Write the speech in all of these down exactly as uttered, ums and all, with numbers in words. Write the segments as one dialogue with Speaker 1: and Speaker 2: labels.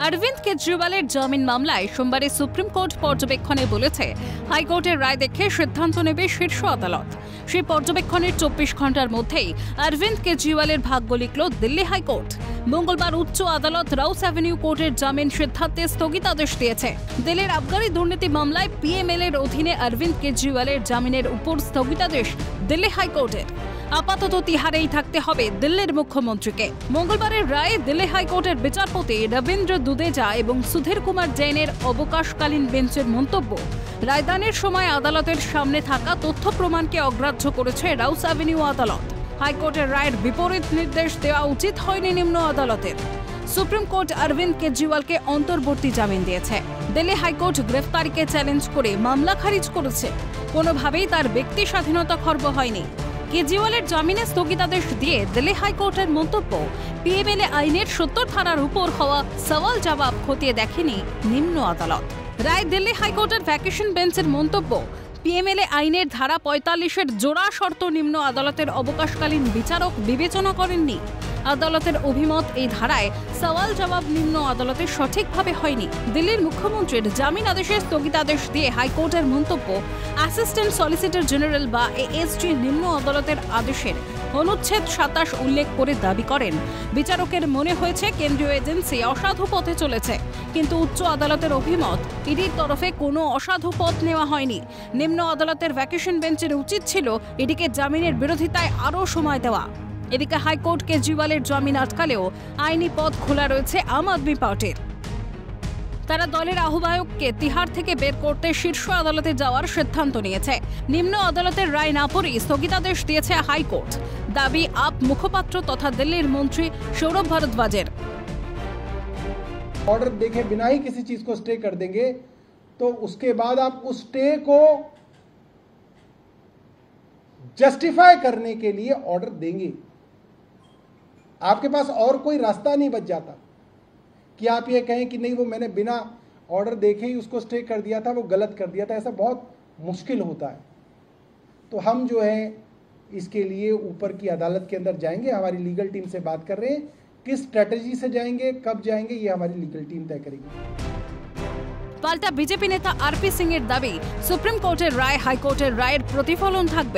Speaker 1: অরবিন্দ কেজরিওয়ালের জামিন মামলায় সোমবারে সুপ্রিম কোর্ট পর্যবেক্ষণে বলেছে হাইকোর্টের রায় দেখে সিদ্ধান্ত নেবে শীর্ষ আদালত। সেই পর্যবেক্ষণের চব্বিশ ঘন্টার মধ্যেই অরবিন্দ কেজরিওয়ালের ভাগ্য লিখল দিল্লি হাইকোর্ট। মঙ্গলবার উচ্চ আদালত রাউস অ্যাভিনিউ কোর্টের জামিন সিদ্ধান্তে স্থগিতাদেশ দিয়েছে। দিল্লির আবগারি দুর্নীতি মামলায় পিএমএল এর অধীনে অরবিন্দ কেজরিওয়ালের জামিনের উপর স্থগিতাদেশ দিল্লি হাইকোর্টের। আপাতত তিহারেই থাকতে হবে দিল্লির মুখ্যমন্ত্রীকে। মঙ্গলবারের রায়ে দিল্লি হাইকোর্টের বিচারপতি রবীন্দ্র দুদেজা এবং সুধীর কুমার জৈনের অবকাশকালীন বেঞ্চের মন্তব্য, রায়দানের সময় আদালতের সামনে থাকা তথ্য প্রমাণকে অগ্রাহ্য করেছে রাউস অ্যাভিনিউ আদালত। হাইকোর্টের রায়ের বিপরীত নির্দেশ দেওয়া উচিত হয়নি নিম্ন আদালতের। সুপ্রিম কোর্ট অরবিন্দ কেজরিওয়ালকে অন্তর্বর্তী জামিন দিয়েছে। দিল্লি হাইকোর্ট গ্রেফতারিকে চ্যালেঞ্জ করে মামলা খারিজ করেছে। কোনোভাবেই তার ব্যক্তি স্বাধীনতা খর্ব হয়নি। কেজরিওয়ালের জামিনে স্থগিতাদেশ দিয়ে দিল্লি হাইকোর্টের মন্তব্য, পিএমএলএ আইনের সত্তর ধারার উপর হওয়া সওয়াল জবাব খতিয়ে দেখেনি নিম্ন আদালত। রায় দিল্লি হাইকোর্টের ভ্যাকেশন বেঞ্চের মন্তব্য, পিএমএলএ আইনের ধারা পঁয়তাল্লিশের জোড়া শর্ত নিম্ন আদালতের অবকাশকালীন বিচারক বিবেচনা করেননি। আদালতের অভিমত, এই ধারায় সওয়াল জবাব নিম্ন আদালতে সঠিকভাবে হয়নি। দিল্লির মুখ্যমন্ত্রীর জামিন আদেশের স্থগিতাদেশ দিয়ে হাইকোর্টের মন্তব্য, অ্যাসিস্ট্যান্ট সলিসিটর জেনারেল বা এএসজি নিম্ন আদালতের আদেশের অনুচ্ছেদ সাতাশ উল্লেখ করে দাবি করেন, বিচারকের মনে হয়েছে কেন্দ্রীয় এজেন্সি অসাধু পথে চলেছে। কিন্তু উচ্চ আদালতের অভিমত, ইডির তরফে কোনো অসাধু পথ নেওয়া হয়নি। নিম্ন আদালতের ভ্যাকেশন বেঞ্চের উচিত ছিল এদিকে জামিনের বিরোধিতায় আরও সময় দেওয়া। এদিকে হাইকোর্ট কেজরিওয়ালের জামিন আটকালেও আইনি পথ খোলা রয়েছে আম আদমি পার্টির। তারা দলের আহ্বায়ককে তিহার থেকে বের করতে শীর্ষ আদালতে যাওয়ার সিদ্ধান্ত নিয়েছে। নিম্ন আদালতের রায় না পড়েই স্থগিতাদেশ দিয়েছে হাইকোর্ট। দাবি আপ মুখপাত্র তথা দিল্লির মন্ত্রী সৌরভ भारद्वाजের।
Speaker 2: ऑर्डर देखे बिना ही किसी चीज को स्टे कर देंगे तो उसके बाद आप उस स्टे को जस्टिफाई करने के लिए ऑर्डर देंगे। आपके पास और कोई रास्ता नहीं बच जाता कि आप ये कहें कि नहीं वो मैंने बिना ऑर्डर देखे ही उसको स्टे कर दिया था, वो गलत कर दिया था। ऐसा बहुत मुश्किल होता है। तो हम जो है इसके लिए ऊपर की अदालत के अंदर जाएंगे। हमारी लीगल टीम से बात कर रहे हैं, किस स्ट्रैटेजी से जाएंगे, कब जाएंगे, ये हमारी लीगल टीम तय करेगी।
Speaker 1: পাল্টা বিজেপি নেতা আরপি সিং এর দাবি, সুপ্রিম কোর্টের রায় হাইকোর্টের রায়ের প্রতিফলন থাকবে।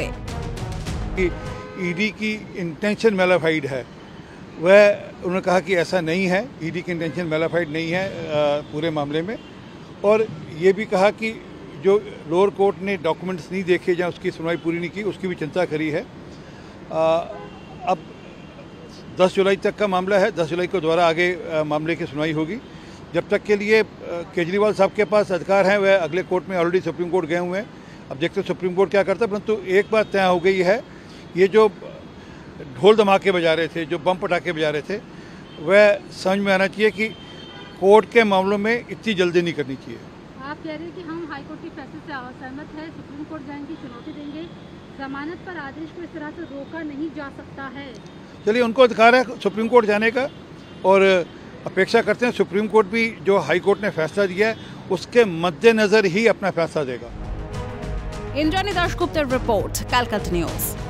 Speaker 3: ईडी की इंटेंशन मैलाफाइड है, वह उन्होंने कहा कि ऐसा नहीं है, ईडी की इंटेंशन मैलाफाइड नहीं है पूरे मामले में। और ये भी कहा कि जो लोअर कोर्ट ने डॉक्यूमेंट्स नहीं देखे या उसकी सुनवाई पूरी नहीं की, उसकी भी चिंता करी है। आ, अब दस जुलाई तक का मामला है, दस जुलाई को दोबारा आगे आ, मामले की सुनवाई होगी। जब तक के लिए केजरीवाल साहब के पास अधिकार हैं, वह अगले कोर्ट में ऑलरेडी सुप्रीम कोर्ट गए हुए हैं। अब देखते हैं सुप्रीम कोर्ट क्या करता है। परंतु एक बात तय हो गई है, ये जो ढोल धमाके बजा रहे थे, जो बम पटाखे बजा रहे थे, वह समझ में आना चाहिए कि कोर्ट के मामलों में इतनी जल्दी नहीं करनी चाहिए।
Speaker 4: आप कह रहे हैं कि हम हाईकोर्ट के फैसले से असहमत है, सुप्रीम कोर्ट जाएंगे, चुनौती देंगे, जमानत पर आदेश को इस तरह से रोका नहीं जा सकता है।
Speaker 3: चलिए, उनको अधिकार है सुप्रीम कोर्ट जाने का, और अपेक्षा करते हैं सुप्रीम कोर्ट भी जो हाई कोर्ट ने फैसला दिया है उसके मद्देनजर ही अपना फैसला देगा।
Speaker 1: इंद्रानी दासगुप्तर रिपोर्ट, कलकत्ता न्यूज।